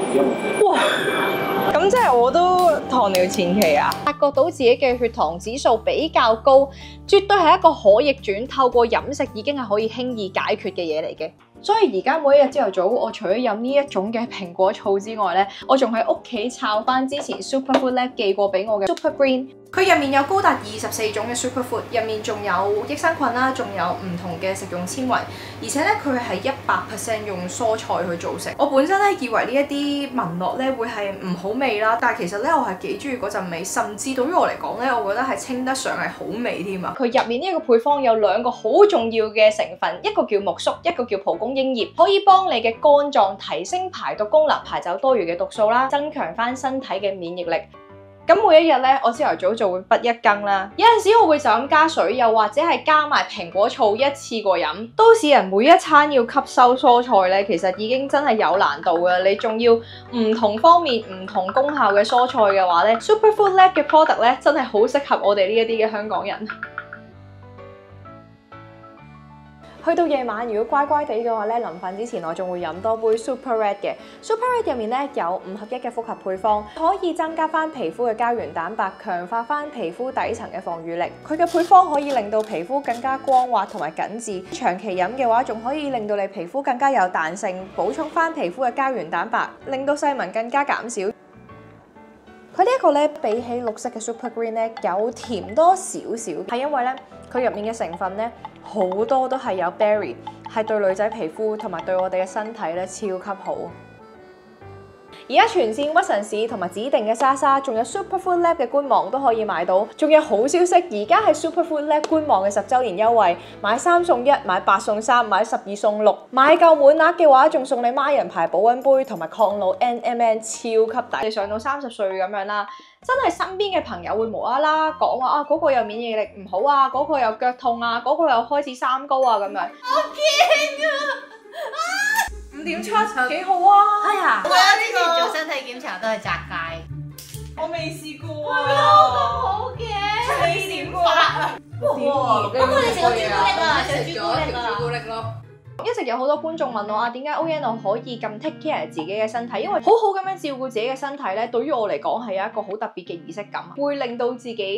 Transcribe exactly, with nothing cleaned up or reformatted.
哇！咁即係我都糖尿前期啊，發覺到自己嘅血糖指數比較高，絕對係一個可逆轉，透過飲食已經係可以輕易解決嘅嘢嚟嘅。所以而家每一日朝頭早，我除咗飲呢一種嘅蘋果醋之外咧，我仲喺屋企抄翻之前 Superfood Lab 寄過俾我嘅 Super Green。佢入面有高達二十四種嘅 Superfood，入面仲有益生菌啦，仲有唔同嘅食用纖維，而且咧佢係一百 percent 用蔬菜去做成。我本身咧以為呢一啲聞落咧會係唔好味啦，但係其實咧我係幾中意嗰陣味，甚至對於我嚟講咧，我覺得係稱得上係好味添啊！佢入面呢一個配方有兩個好重要嘅成分，一個叫苜蓿，一個叫蒲公英葉，可以幫你嘅肝臟提升排毒功能，排走多餘嘅毒素啦，增強翻身體嘅免疫力。咁每一日咧，我朝頭早就會滗一羹啦。有陣時我會就咁加水，又或者係加埋蘋果醋一次過飲。都市人每一餐要吸收蔬菜咧，其實已經真係有難度㗎。你仲要唔同方面、唔同功效嘅蔬菜嘅話咧 ，Superfood Lab 嘅 product 咧真係好適合我哋呢一啲嘅香港人。去到夜晚，如果乖乖地嘅話咧，臨瞓之前我仲會飲多杯 Super Red 嘅。Super Red 入面咧有五合一嘅複合配方，可以增加翻皮膚嘅膠原蛋白，強化翻皮膚底層嘅防禦力。佢嘅配方可以令到皮膚更加光滑同埋緊緻。長期飲嘅話，仲可以令到你皮膚更加有彈性，補充翻皮膚嘅膠原蛋白，令到細紋更加減少。佢呢一個咧，比起綠色嘅 Super Green 咧，有甜多少少，係因為咧佢入面嘅成分咧好多都係有 berry， 係對女仔皮膚同埋對我哋嘅身體咧超級好。而家全線屈臣氏同埋指定嘅莎莎，仲有 Superfood Lab 嘅官網都可以買到。仲有好消息，而家係 Superfood Lab 官網嘅十週年優惠，買三送一，買八送三，買十二送六，買夠滿額嘅話，仲送你孖人牌保溫杯同埋抗老 N M N 超級抵。你上到三十歲咁樣啦，真係身邊嘅朋友會無啦啦講話啊，嗰個有免疫力唔好啊，嗰個有腳痛啊，嗰個又開始三高啊咁樣。我驚啊！五點七幾好啊！ 係啊，我之前做身體檢查都係窄街， 我未試過啊！ 咁好嘅， 四點八啊！ 哇！不過你食咗朱古力啊，食咗條朱古力咯。 一直有好多觀眾問我啊，點解 O N O 可以咁 take care 自己嘅身體？因為好好咁樣照顧自己嘅身體咧，對於我嚟講係有一個好特別嘅儀式感，會令到自己